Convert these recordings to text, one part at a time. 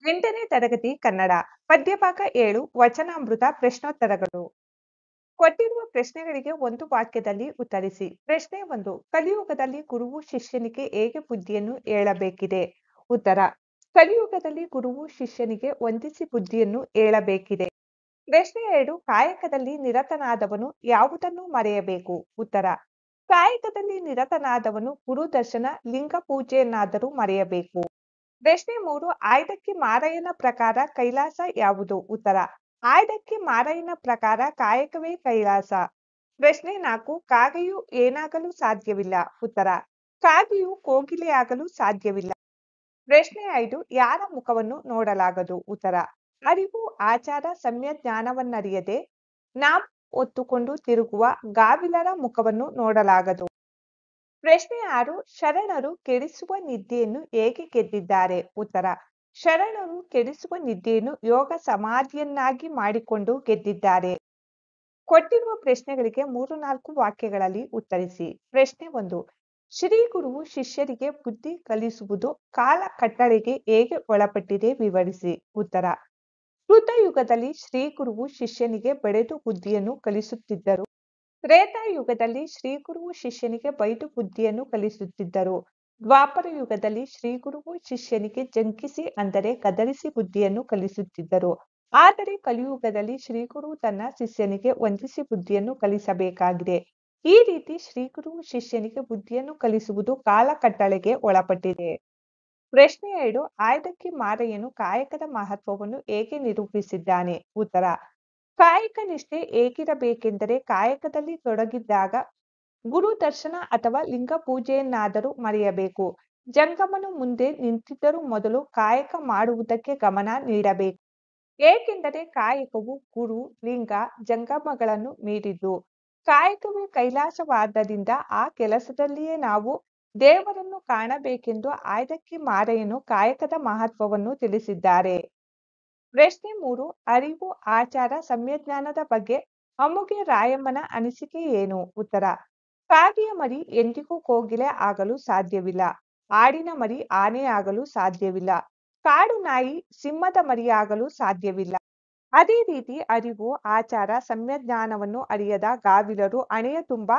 8ನೇ ತರಗತಿ ಕನ್ನಡ ಪದ್ಯಭಾಗ 7 ವಚನಾಮೃತ ಪ್ರಶ್ನೋತ್ತರಗಳು. ಕೊಟ್ಟಿರುವ ಪ್ರಶ್ನೆಗಳಿಗೆ ಒಂದು ವಾಕ್ಯದಲ್ಲಿ ಉತ್ತರಿಸಿ. ಪ್ರಶ್ನೆ 1. ಕಲಿಯುಗದಲ್ಲಿ ಗುರುವು ಶಿಷ್ಯನಿಗೆ ಹೇಗೆ ಬುದ್ಧಿಯನ್ನು ಹೇಳಬೇಕಿದೆ? ಉತ್ತರ: ಕಲಿಯುಗದಲ್ಲಿ ಗುರುವು ಶಿಷ್ಯನಿಗೆ ವಂದಿಸಿ ಬುದ್ಧಿಯನ್ನು ಹೇಳಬೇಕಿದೆ. ಪ್ರಶ್ನೆ 2. ಕಾಯಕದಲ್ಲಿ ನಿರತನಾದವನು ಯಾವುದನ್ನು ಮರೆಯಬೇಕು? ಉತ್ತರ: ಕಾಯಕದಲ್ಲಿ ನಿರತನಾದವನು ಗುರುದರ್ಶನ, ಲಿಂಗ ಪೂಜೆಯನ್ನಾದರೂ ಮರೆಯಬೇಕು. ಪ್ರಶ್ನೆ 3. ಆಯ್ದಕ್ಕಿ ಮಾರಯ್ಯನ ಪ್ರಕಾರ ಕೈಲಾಸ ಯಾವುದು? ಉತ್ತರ: ಆಯ್ದಕ್ಕಿ ಮಾರಯ್ಯನ ಪ್ರಕಾರ ಕಾಯಕವೇ ಕೈಲಾಸ. ಪ್ರಶ್ನೆ 4. ಕಾಗೆಯು ಏನಾಗಲು ಸಾಧ್ಯವಿಲ್ಲ? ಉತ್ತರ: ಕಾಗೆಯು ಕೋಗಿಲೆಯಾಗಲು ಸಾಧ್ಯವಿಲ್ಲ. ಪ್ರಶ್ನೆ 5. ಯಾರ ಮುಖವನ್ನು ನೋಡಲಾಗದು? ಉತ್ತರ: ಅರಿವು, ಆಚಾರ, ಸಮ್ಯ ಜ್ಞಾನವನ್ನರಿಯದೆ ನಾವು ಹೊತ್ತುಕೊಂಡು ತಿರುಗುವ ಗಾವಿಲರ ಮುಖವನ್ನು ನೋಡಲಾಗದು. ಪ್ರಶ್ನೆ 6. ಶರಣರು ಕೆಡಿಸುವ ನಿದ್ದೆಯನ್ನು ಹೇಗೆ ಗೆದ್ದಿದ್ದಾರೆ? ಉತ್ತರ: ಶರಣರು ಕೆಡಿಸುವ ನಿದ್ದೆಯನ್ನು ಯೋಗ ಸಮಾಧಿಯನ್ನಾಗಿ ಮಾಡಿಕೊಂಡು ಗೆದ್ದಿದ್ದಾರೆ. ಕೊಟ್ಟಿರುವ ಪ್ರಶ್ನೆಗಳಿಗೆ 3-4 ವಾಕ್ಯಗಳಲ್ಲಿ ಉತ್ತರಿಸಿ. ಪ್ರಶ್ನೆ 1. ಶ್ರೀ ಗುರುವು ಶಿಷ್ಯರಿಗೆ ಬುದ್ಧಿ ಕಲಿಸುವುದು ಕಾಲ ಕಟ್ಟಳೆಗೆ ಹೇಗೆ ಒಳಪಟ್ಟಿದೆ ವಿವರಿಸಿ. ಉತ್ತರ: ಕೃತಯುಗದಲ್ಲಿ ಶ್ರೀ ಗುರುವು ಶಿಷ್ಯನಿಗೆ ಬಡೆದು ಬುದ್ಧಿಯನ್ನು ಕಲಿಸುತ್ತಿದ್ದರು. ತ್ರೇತಾಯುಗದಲ್ಲಿ ಶ್ರೀ ಗುರುವು ಶಿಷ್ಯನಿಗೆ ಬೈದು ಬುದ್ಧಿಯನ್ನು ಕಲಿಸುತ್ತಿದ್ದರು. ದ್ವಾಪರ ಯುಗದಲ್ಲಿ ಶ್ರೀ ಗುರುವು ಶಿಷ್ಯನಿಗೆ ಜಂಕಿಸಿ ಅಂದರೆ ಗದರಿಸಿ ಬುದ್ಧಿಯನ್ನು ಕಲಿಸುತ್ತಿದ್ದರು. ಆದರೆ ಕಲಿಯುಗದಲ್ಲಿ ಶ್ರೀ ಗುರು ತನ್ನ ಶಿಷ್ಯನಿಗೆ ವಂದಿಸಿ ಬುದ್ಧಿಯನ್ನು ಕಲಿಸಬೇಕಾಗಿದೆ. ಈ ರೀತಿ ಶ್ರೀ ಗುರುವು ಶಿಷ್ಯನಿಗೆ ಬುದ್ಧಿಯನ್ನು ಕಲಿಸುವುದು ಕಾಲ ಕಟ್ಟಳೆಗೆ ಒಳಪಟ್ಟಿದೆ. ಪ್ರಶ್ನೆ 2. ಆಯ್ದಕ್ಕಿ ಮಾರಯ್ಯನು ಕಾಯಕದ ಮಹತ್ವವನ್ನು ಹೇಗೆ ನಿರೂಪಿಸಿದ್ದಾನೆ? ಉತ್ತರ: ಕಾಯಕ ನಿಷ್ಠೆ ಹೇಗಿರಬೇಕೆಂದರೆ ಕಾಯಕದಲ್ಲಿ ತೊಡಗಿದ್ದಾಗ ಗುರು ದರ್ಶನ ಅಥವಾ ಲಿಂಗ ಪೂಜೆಯನ್ನಾದರೂ ಮರೆಯಬೇಕು. ಜಂಗಮನು ಮುಂದೆ ನಿಂತಿದ್ದರೂ ಮೊದಲು ಕಾಯಕ ಮಾಡುವುದಕ್ಕೆ ಗಮನ ನೀಡಬೇಕು. ಏಕೆಂದರೆ ಕಾಯಕವು ಗುರು, ಲಿಂಗ, ಜಂಗಮಗಳನ್ನು ಮೀರಿದ್ದು. ಕಾಯಕವೇ ಕೈಲಾಸವಾದ್ದರಿಂದ ಆ ಕೆಲಸದಲ್ಲಿಯೇ ನಾವು ದೇವರನ್ನು ಕಾಣಬೇಕೆಂದು ಆಯ್ದಕ್ಕಿ ಮಾರಯ್ಯನು ಕಾಯಕದ ಮಹತ್ವವನ್ನು ತಿಳಿಸಿದ್ದಾರೆ. ಪ್ರಶ್ನೆ 3. ಅರಿವು, ಆಚಾರ, ಸಮ್ಯಜ್ಞಾನದ ಬಗ್ಗೆ ಅಮುಗೆ ರಾಯಮ್ಮನ ಅನಿಸಿಕೆ ಏನು? ಉತ್ತರ: ಕಾಗೆಯ ಮರಿ ಎಂದಿಗೂ ಕೋಗಿಲೆ ಆಗಲು ಸಾಧ್ಯವಿಲ್ಲ. ಆಡಿನ ಮರಿ ಆನೆ ಆಗಲು ಸಾಧ್ಯವಿಲ್ಲ. ಕಾಡು ನಾಯಿ ಸಿಂಹದ ಮರಿಯಾಗಲು ಸಾಧ್ಯವಿಲ್ಲ. ಅದೇ ರೀತಿ ಅರಿವು, ಆಚಾರ, ಸಮ್ಯಜ್ಞಾನವನ್ನು ಅರಿಯದ ಗಾವಿಲರು ಹಣೆಯ ತುಂಬ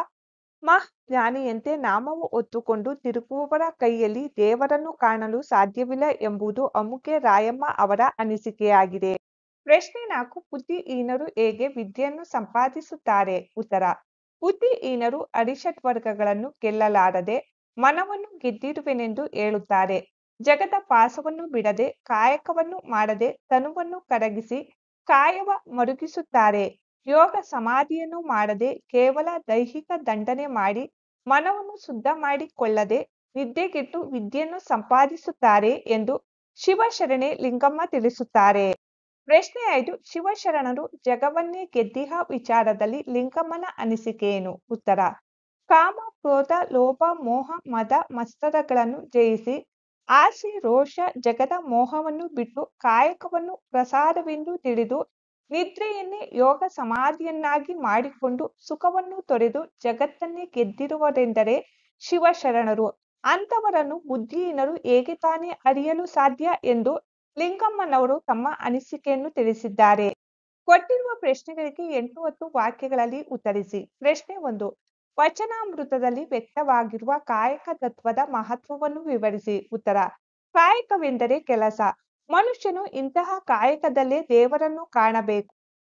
ಜ್ಞಾನಿಯಂತೆ ನಾಮವು ಹೊತ್ತುಕೊಂಡು ತಿರುಗುವವರ ಕೈಯಲ್ಲಿ ದೇವರನ್ನು ಕಾಣಲು ಸಾಧ್ಯವಿಲ್ಲ ಎಂಬುದು ಅಮುಗೆ ರಾಯಮ್ಮ ಅವರ ಅನಿಸಿಕೆಯಾಗಿದೆ. ಪ್ರಶ್ನೆ 4. ಬುದ್ಧಿಹೀನರು ಹೇಗೆ ವಿದ್ಯೆಯನ್ನು ಸಂಪಾದಿಸುತ್ತಾರೆ? ಉತ್ತರ: ಬುದ್ಧಿಹೀನರು ಅರಿಷಡ್ವರ್ಗಗಳನ್ನು ಗೆಲ್ಲಲಾರದೆ ಮನವನ್ನು ಗೆದ್ದಿರುವೆನೆಂದು ಹೇಳುತ್ತಾರೆ. ಜಗದ ಪಾಸವನ್ನು ಬಿಡದೆ, ಕಾಯಕವನ್ನು ಮಾಡದೆ ತನುವನ್ನು ಕರಗಿಸಿ ಕಾಯವ ಮರುಗಿಸುತ್ತಾರೆ. ಯೋಗ ಸಮಾಧಿಯನ್ನು ಮಾಡದೆ ಕೇವಲ ದೈಹಿಕ ದಂಡನೆ ಮಾಡಿ ಮನವನ್ನು ಶುದ್ಧ ಮಾಡಿಕೊಳ್ಳದೆ ನಿದ್ದೆಗೆಟ್ಟು ವಿದ್ಯೆಯನ್ನು ಸಂಪಾದಿಸುತ್ತಾರೆ ಎಂದು ಶಿವಶರಣೆ ಲಿಂಗಮ್ಮ ತಿಳಿಸುತ್ತಾರೆ. ಪ್ರಶ್ನೆ 5. ಶಿವಶರಣರು ಜಗವನ್ನೇ ಗೆದ್ದಿಹ ವಿಚಾರದಲ್ಲಿ ಲಿಂಗಮ್ಮನ ಅನಿಸಿಕೆಯೇನು? ಉತ್ತರ: ಕಾಮ, ಕ್ರೋಧ, ಲೋಭ, ಮೋಹ, ಮದ, ಮತ್ಸರಗಳನ್ನು ಜಯಿಸಿ ಆಸೆ, ರೋಷ, ಜಗದ ಮೋಹವನ್ನು ಬಿಟ್ಟು ಕಾಯಕವನ್ನು ಪ್ರಸಾದವೆಂದು ತಿಳಿದು ನಿದ್ರೆಯನ್ನೇ ಯೋಗ ಸಮಾಧಿಯನ್ನಾಗಿ ಮಾಡಿಕೊಂಡು ಸುಖವನ್ನು ತೊರೆದು ಜಗತ್ತನ್ನೇ ಗೆದ್ದಿರುವರೆಂದರೆ ಶಿವಶರಣರು. ಅಂಥವರನ್ನು ಬುದ್ಧಿಹೀನರು ಹೇಗೆ ತಾನೇ ಅರಿಯಲು ಸಾಧ್ಯ ಎಂದು ಲಿಂಗಮ್ಮನವರು ತಮ್ಮ ಅನಿಸಿಕೆಯನ್ನು ತಿಳಿಸಿದ್ದಾರೆ. ಕೊಟ್ಟಿರುವ ಪ್ರಶ್ನೆಗಳಿಗೆ 8-10 ವಾಕ್ಯಗಳಲ್ಲಿ ಉತ್ತರಿಸಿ. ಪ್ರಶ್ನೆ 1. ವಚನಾಮೃತದಲ್ಲಿ ವ್ಯಕ್ತವಾಗಿರುವ ಕಾಯಕ ತತ್ವದ ಮಹತ್ವವನ್ನು ವಿವರಿಸಿ. ಉತ್ತರ: ಕಾಯಕವೆಂದರೆ ಕೆಲಸ. ಮನುಷ್ಯನು ಇಂತಹ ಕಾಯಕದಲ್ಲೇ ದೇವರನ್ನು ಕಾಣಬೇಕು.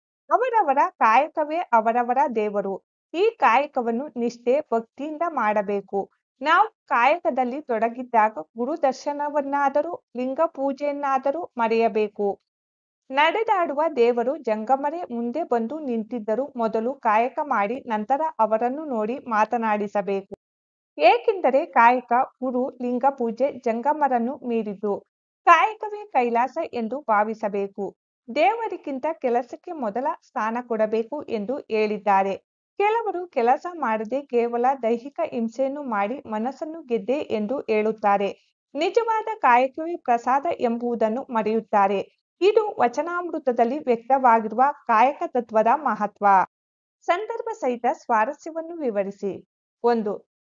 ಅವರವರ ಕಾಯಕವೇ ಅವರವರ ದೇವರು. ಈ ಕಾಯಕವನ್ನು ನಿಷ್ಠೆ, ಭಕ್ತಿಯಿಂದ ಮಾಡಬೇಕು. ನಾವು ಕಾಯಕದಲ್ಲಿ ತೊಡಗಿದ್ದಾಗ ಗುರು ದರ್ಶನವನ್ನಾದರೂ ಲಿಂಗ ಪೂಜೆಯನ್ನಾದರೂ ಮರೆಯಬೇಕು. ನಡೆದಾಡುವ ದೇವರು ಜಂಗಮರೇ ಮುಂದೆ ಬಂದು ನಿಂತಿದ್ದರೂ ಮೊದಲು ಕಾಯಕ ಮಾಡಿ ನಂತರ ಅವರನ್ನು ನೋಡಿ ಮಾತನಾಡಿಸಬೇಕು. ಏಕೆಂದರೆ ಕಾಯಕ ಗುರು, ಲಿಂಗ ಪೂಜೆ, ಜಂಗಮರನ್ನು ಮೀರಿದ್ದು. ಕಾಯಕವೇ ಕೈಲಾಸ ಎಂದು ಭಾವಿಸಬೇಕು. ದೇವರಿಗಿಂತ ಕೆಲಸಕ್ಕೆ ಮೊದಲ ಸ್ಥಾನ ಕೊಡಬೇಕು ಎಂದು ಹೇಳಿದ್ದಾರೆ. ಕೆಲವರು ಕೆಲಸ ಮಾಡದೆ ಕೇವಲ ದೈಹಿಕ ಹಿಂಸೆಯನ್ನು ಮಾಡಿ ಮನಸ್ಸನ್ನು ಗೆದ್ದೆ ಎಂದು ಹೇಳುತ್ತಾರೆ. ನಿಜವಾದ ಕಾಯಕವೇ ಪ್ರಸಾದ ಎಂಬುದನ್ನು ಮರೆಯುತ್ತಾರೆ. ಇದು ವಚನಾಮೃತದಲ್ಲಿ ವ್ಯಕ್ತವಾಗಿರುವ ಕಾಯಕ ತತ್ವದ ಮಹತ್ವ. ಸಂದರ್ಭ ಸಹಿತ ಸ್ವಾರಸ್ಯವನ್ನು ವಿವರಿಸಿ. 1.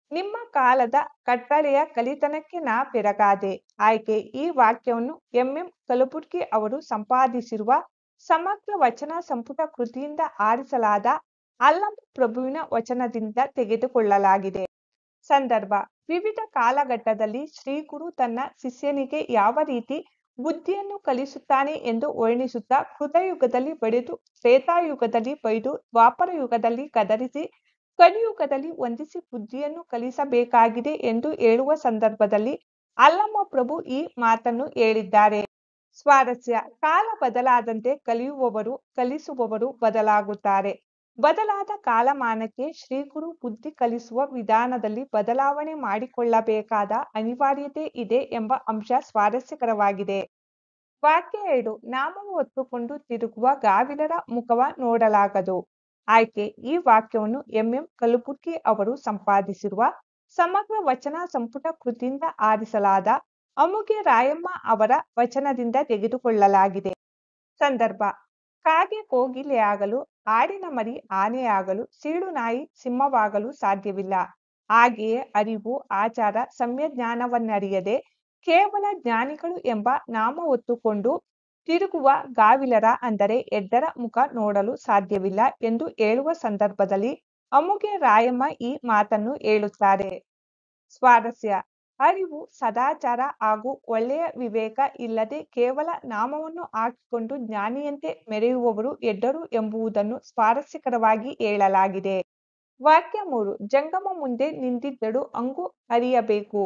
ನಿಮ್ಮ ಕಾಲದ ಕಟ್ಟಳೆಯ ಕಲಿತನಕ್ಕೆ ನಾ ಬೆರಗಾದೆ. ಆಯ್ಕೆ ಈ ವಾಕ್ಯವನ್ನು ಎಂ ಕಲಬುರ್ಗಿ ಅವರು ಸಂಪಾದಿಸಿರುವ ಸಮಗ್ರ ವಚನ ಸಂಪುಟ ಕೃತಿಯಿಂದ ಆರಿಸಲಾದ ಅಲ್ಲಮ ಪ್ರಭುವಿನ ವಚನದಿಂದ ತೆಗೆದುಕೊಳ್ಳಲಾಗಿದೆ. ಸಂದರ್ಭ: ವಿವಿಧ ಕಾಲಘಟ್ಟದಲ್ಲಿ ಶ್ರೀಗುರು ತನ್ನ ಶಿಷ್ಯನಿಗೆ ಯಾವ ರೀತಿ ಬುದ್ಧಿಯನ್ನು ಕಲಿಸುತ್ತಾನೆ ಎಂದು ವರ್ಣಿಸುತ್ತಾ ಕೃತಯುಗದಲ್ಲಿ ಬಡಿದು, ತ್ರೇತಾಯುಗದಲ್ಲಿ ಬೈದು, ದ್ವಾಪರ ಯುಗದಲ್ಲಿ ಗದರಿಸಿ, ಕಲಿಯುಗದಲ್ಲಿ ವಂದಿಸಿ ಬುದ್ಧಿಯನ್ನು ಕಲಿಸಬೇಕಾಗಿದೆ ಎಂದು ಹೇಳುವ ಸಂದರ್ಭದಲ್ಲಿ ಅಲ್ಲಮ ಪ್ರಭು ಈ ಮಾತನ್ನು ಹೇಳಿದ್ದಾರೆ. ಸ್ವಾರಸ್ಯ: ಕಾಲ ಬದಲಾದಂತೆ ಕಲಿಯುವವರು, ಕಲಿಸುವವರು ಬದಲಾಗುತ್ತಾರೆ. ಬದಲಾದ ಕಾಲಮಾನಕ್ಕೆ ಶ್ರೀಗುರು ಬುದ್ಧಿ ಕಲಿಸುವ ವಿಧಾನದಲ್ಲಿ ಬದಲಾವಣೆ ಮಾಡಿಕೊಳ್ಳಬೇಕಾದ ಅನಿವಾರ್ಯತೆ ಇದೆ ಎಂಬ ಅಂಶ ಸ್ವಾರಸ್ಯಕರವಾಗಿದೆ. ವಾಕ್ಯ 2: ನಾಮವು ಹೊತ್ತುಕೊಂಡು ತಿರುಗುವ ಗಾವಿಲರ ಮುಖವ ನೋಡಲಾಗದು. ಆಯ್ಕೆ ಈ ವಾಕ್ಯವನ್ನು ಎಂ ಕಲಬುರ್ಗಿ ಅವರು ಸಂಪಾದಿಸಿರುವ ಸಮಗ್ರ ವಚನ ಸಂಪುಟ ಕೃತಿಯಿಂದ ಆರಿಸಲಾದ ಅಮುಗೆ ರಾಯಮ್ಮ ಅವರ ವಚನದಿಂದ ತೆಗೆದುಕೊಳ್ಳಲಾಗಿದೆ. ಸಂದರ್ಭ: ಕಾಗೆ ಕೋಗಿಲೆಯಾಗಲು, ಆಡಿನ ಮರಿ ಆನೆಯಾಗಲು, ಸೀಳು ನಾಯಿ ಸಿಂಹವಾಗಲು ಸಾಧ್ಯವಿಲ್ಲ. ಹಾಗೆಯೇ ಅರಿವು, ಆಚಾರ, ಸಂಜ್ಞಾನವನ್ನರಿಯದೆ ಕೇವಲ ಜ್ಞಾನಿಗಳು ಎಂಬ ನಾಮ ಹೊತ್ತುಕೊಂಡು ತಿರುಗುವ ಗಾವಿಲರ ಅಂದರೆ ಎಡ್ಡರ ಮುಖ ನೋಡಲು ಸಾಧ್ಯವಿಲ್ಲ ಎಂದು ಹೇಳುವ ಸಂದರ್ಭದಲ್ಲಿ ಅಮುಗೆ ರಾಯಮ್ಮ ಈ ಮಾತನ್ನು ಹೇಳುತ್ತಾರೆ. ಸ್ವಾರಸ್ಯ: ಅರಿವು, ಸದಾಚಾರ ಹಾಗೂ ಒಳ್ಳೆಯ ವಿವೇಕ ಇಲ್ಲದೆ ಕೇವಲ ನಾಮವನ್ನು ಹಾಕಿಕೊಂಡು ಜ್ಞಾನಿಯಂತೆ ಮೆರೆಯುವವರು ಎಡ್ಡರು ಎಂಬುದನ್ನು ಸ್ವಾರಸ್ಯಕರವಾಗಿ ಹೇಳಲಾಗಿದೆ. ವಾಕ್ಯ 3: ಜಂಗಮ ಮುಂದೆ ನಿಂತಿದ್ದಳು ಹಂಗು ಅರಿಯಬೇಕು.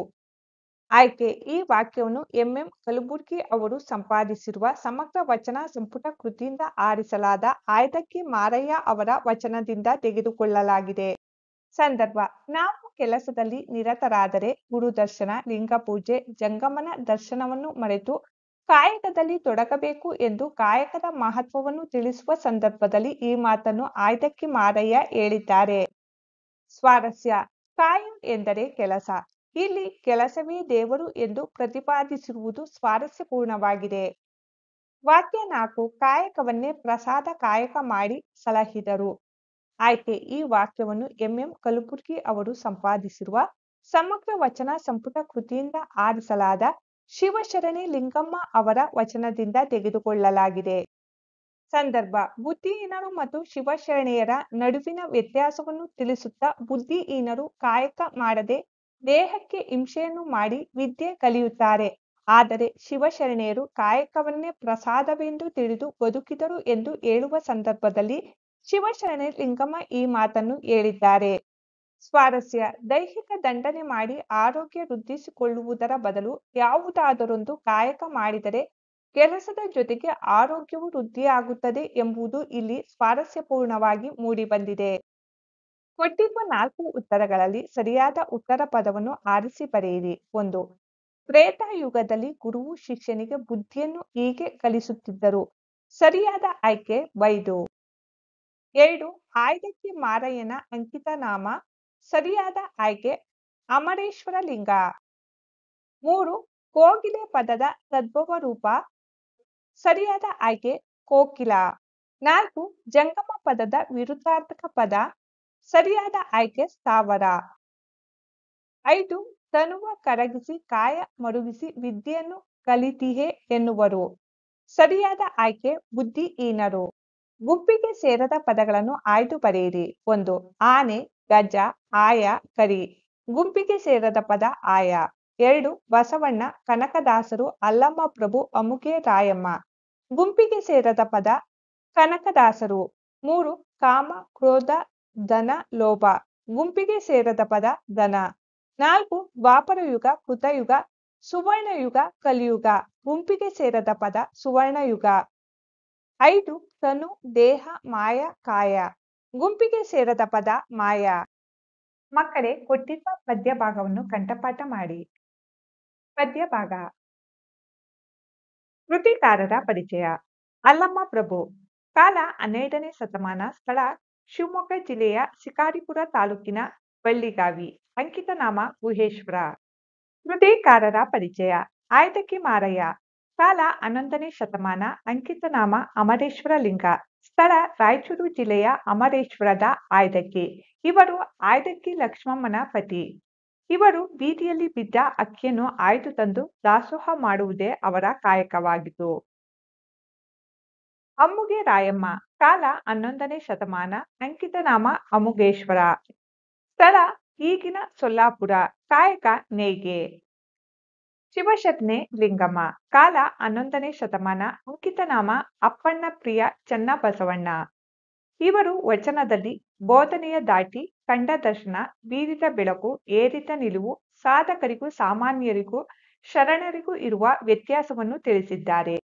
ಆಯ್ಕೆ ಈ ವಾಕ್ಯವನ್ನು ಎಂ ಕಲಬುರ್ಗಿ ಅವರು ಸಂಪಾದಿಸಿರುವ ಸಮಗ್ರ ವಚನ ಸಂಪುಟ ಕೃತಿಯಿಂದ ಆರಿಸಲಾದ ಆಯ್ದಕ್ಕಿ ಮಾರಯ್ಯ ಅವರ ವಚನದಿಂದ ತೆಗೆದುಕೊಳ್ಳಲಾಗಿದೆ. ಸಂದರ್ಭ: ನಾವು ಕೆಲಸದಲ್ಲಿ ನಿರತರಾದರೆ ಗುರುದರ್ಶನ, ಲಿಂಗಪೂಜೆ, ಜಂಗಮನ ದರ್ಶನವನ್ನು ಮರೆತು ಕಾಯಕದಲ್ಲಿ ತೊಡಗಬೇಕು ಎಂದು ಕಾಯಕದ ಮಹತ್ವವನ್ನು ತಿಳಿಸುವ ಸಂದರ್ಭದಲ್ಲಿ ಈ ಮಾತನ್ನು ಆಯ್ದಕ್ಕಿ ಮಾರಯ್ಯ ಹೇಳಿದ್ದಾರೆ. ಸ್ವಾರಸ್ಯ: ಕಾಯಂ ಎಂದರೆ ಕೆಲಸ. ಇಲ್ಲಿ ಕೆಲಸವೇ ದೇವರು ಎಂದು ಪ್ರತಿಪಾದಿಸಿರುವುದು ಸ್ವಾರಸ್ಯಪೂರ್ಣವಾಗಿದೆ. ವಾಕ್ಯ 4: ಕಾಯಕವನ್ನೇ ಪ್ರಸಾದ ಕಾಯಕ ಮಾಡಿ ಸಲಹಿದರು. ಆಯ್ಕೆ ಈ ವಾಕ್ಯವನ್ನು ಎಂ ಕಲಬುರ್ಗಿ ಅವರು ಸಂಪಾದಿಸಿರುವ ಸಮಗ್ರ ವಚನ ಸಂಪುಟ ಕೃತಿಯಿಂದ ಆರಿಸಲಾದ ಶಿವಶರಣೆ ಲಿಂಗಮ್ಮ ಅವರ ವಚನದಿಂದ ತೆಗೆದುಕೊಳ್ಳಲಾಗಿದೆ. ಸಂದರ್ಭ: ಬುದ್ಧಿಹೀನರು ಮತ್ತು ಶಿವಶರಣೆಯರ ನಡುವಿನ ವ್ಯತ್ಯಾಸವನ್ನು ತಿಳಿಸುತ್ತಾ ಬುದ್ಧಿಹೀನರು ಕಾಯಕ ಮಾಡದೆ ದೇಹಕ್ಕೆ ಹಿಂಸೆಯನ್ನು ಮಾಡಿ ವಿದ್ಯೆ ಕಲಿಯುತ್ತಾರೆ. ಆದರೆ ಶಿವಶರಣೆಯರು ಕಾಯಕವನ್ನೇ ಪ್ರಸಾದವೆಂದು ತಿಳಿದು ಬದುಕಿದರು ಎಂದು ಹೇಳುವ ಸಂದರ್ಭದಲ್ಲಿ ಶಿವಶರಣೆ ಲಿಂಗಮ್ಮ ಈ ಮಾತನ್ನು ಹೇಳಿದ್ದಾರೆ. ಸ್ವಾರಸ್ಯ: ದೈಹಿಕ ದಂಡನೆ ಮಾಡಿ ಆರೋಗ್ಯ ವೃದ್ಧಿಸಿಕೊಳ್ಳುವುದರ ಬದಲು ಯಾವುದಾದರೊಂದು ಕಾಯಕ ಮಾಡಿದರೆ ಕೆಲಸದ ಜೊತೆಗೆ ಆರೋಗ್ಯವು ವೃದ್ಧಿಯಾಗುತ್ತದೆ ಎಂಬುದು ಇಲ್ಲಿ ಸ್ವಾರಸ್ಯಪೂರ್ಣವಾಗಿ ಮೂಡಿಬಂದಿದೆ. ಕೊಟ್ಟಿರುವ 4 ಉತ್ತರಗಳಲ್ಲಿ ಸರಿಯಾದ ಉತ್ತರ ಪದವನ್ನು ಆರಿಸಿ ಬರೆಯಿರಿ. 1. ತ್ರೇತಾಯುಗದಲ್ಲಿ ಗುರುವು ಶಿಷ್ಯನಿಗೆ ಬುದ್ಧಿಯನ್ನು ಹೀಗೆ ಕಲಿಸುತ್ತಿದ್ದರು. ಸರಿಯಾದ ಆಯ್ಕೆ ಬೈದು. 2. ಆಯ್ದಕ್ಕಿ ಮಾರಯ್ಯನ ಅಂಕಿತ ನಾಮ. ಸರಿಯಾದ ಆಯ್ಕೆ ಅಮರೇಶ್ವರ ಲಿಂಗ. 3. ಕೋಗಿಲೆ ಪದದ ತದ್ಭವ ರೂಪ. ಸರಿಯಾದ ಆಯ್ಕೆ ಕೋಕಿಲ. 4. ಜಂಗಮ ಪದದ ವಿರುದ್ಧಾರ್ಥಕ ಪದ. ಸರಿಯಾದ ಆಯ್ಕೆ ಸ್ಥಾವರ. 5. ತನುವ ಕರಗಿಸಿ ಕಾಯ ಮರುಗಿಸಿ ವಿದ್ಯೆಯನ್ನು ಕಲಿತಿಹೆ ಎನ್ನುವರು. ಸರಿಯಾದ ಆಯ್ಕೆ ಬುದ್ಧಿಹೀನರು. ಗುಂಪಿಗೆ ಸೇರದ ಪದಗಳನ್ನು ಆಯ್ದು ಬರೆಯಿರಿ. 1. ಆನೆ, ಗಜ, ಆಯ, ಕರಿ. ಗುಂಪಿಗೆ ಸೇರದ ಪದ ಆಯ. 2. ಬಸವಣ್ಣ, ಕನಕದಾಸರು, ಅಲ್ಲಮ ಪ್ರಭು, ಅಮುಗೆ ರಾಯಮ್ಮ. ಗುಂಪಿಗೆ ಸೇರದ ಪದ ಕನಕದಾಸರು. 3. ಕಾಮ, ಕ್ರೋಧ, ಧನ, ಲೋಭ. ಗುಂಪಿಗೆ ಸೇರದ ಪದ ಧನ. 4. ದ್ವಾಪರ ಯುಗ, ಕೃತಯುಗ, ಸುವರ್ಣಯುಗ, ಕಲಿಯುಗ. ಗುಂಪಿಗೆ ಸೇರದ ಪದ ಸುವರ್ಣಯುಗ. 5. ತನು, ದೇಹ, ಮಾಯ, ಕಾಯ. ಗುಂಪಿಗೆ ಸೇರದ ಪದ ಮಾಯ. ಮಕ್ಕಳೇ, ಕೊಟ್ಟಿರುವ ಪದ್ಯ ಭಾಗವನ್ನು ಕಂಠಪಾಠ ಮಾಡಿ. ಪದ್ಯ ಭಾಗ. ಕೃತಿಕಾರರ ಪರಿಚಯ. ಅಲ್ಲಮ ಪ್ರಭು. ಕಾಲ 12ನೇ ಶತಮಾನ. ಸ್ಥಳ ಶಿವಮೊಗ್ಗ ಜಿಲ್ಲೆಯ ಶಿಕಾರಿಪುರ ತಾಲೂಕಿನ ಬಳ್ಳಿಗಾವಿ. ಅಂಕಿತ ನಾಮ ಗುಹೇಶ್ವರ. ಕೃತಿಕಾರರ ಪರಿಚಯ. ಆಯ್ದಕ್ಕಿ ಮಾರಯ್ಯ. ಕಾಲ 11ನೇ ಶತಮಾನ. ಅಂಕಿತ ನಾಮ ಅಮರೇಶ್ವರ ಲಿಂಗ. ಸ್ಥಳ ರಾಯಚೂರು ಜಿಲ್ಲೆಯ ಅಮರೇಶ್ವರದ ಆಯ್ದಕ್ಕಿ. ಇವರು ಆಯ್ದಕ್ಕಿ ಲಕ್ಷ್ಮಮ್ಮನ ಪತಿ. ಇವರು ಬೀದಿಯಲ್ಲಿ ಬಿದ್ದ ಅಕ್ಕಿಯನ್ನು ಆಯ್ದು ತಂದು ದಾಸೋಹ ಮಾಡುವುದೇ ಅವರ ಕಾಯಕವಾಗಿತ್ತು. ಅಮ್ಮುಗೆ ರಾಯಮ್ಮ, ಕಾಲ 11ನೇ ಶತಮಾನ, ಅಂಕಿತನಾಮ ಅಮುಗೇಶ್ವರ, ಸ್ಥಳ ಈಗಿನ ಸೊಲ್ಲಾಪುರ, ಕಾಯಕ ನೇಯ್ಗೆ. ಶಿವಶರಣೆ ಲಿಂಗಮ್ಮ, ಕಾಲ 11ನೇ ಶತಮಾನ, ಅಂಕಿತನಾಮ ಅಪ್ಪಣ್ಣ ಪ್ರಿಯ ಚನ್ನಬಸವಣ್ಣ. ಇವರು ವಚನದಲ್ಲಿ ಬೋಧನೆಯ ದಾಟಿ ಕಂಡ ದರ್ಶನ, ಬೀರಿದ ಬೆಳಕು, ಏರಿದ ನಿಲುವು, ಸಾಧಕರಿಗೂ ಸಾಮಾನ್ಯರಿಗೂ ಶರಣರಿಗೂ ಇರುವ ವ್ಯತ್ಯಾಸವನ್ನು ತಿಳಿಸಿದ್ದಾರೆ.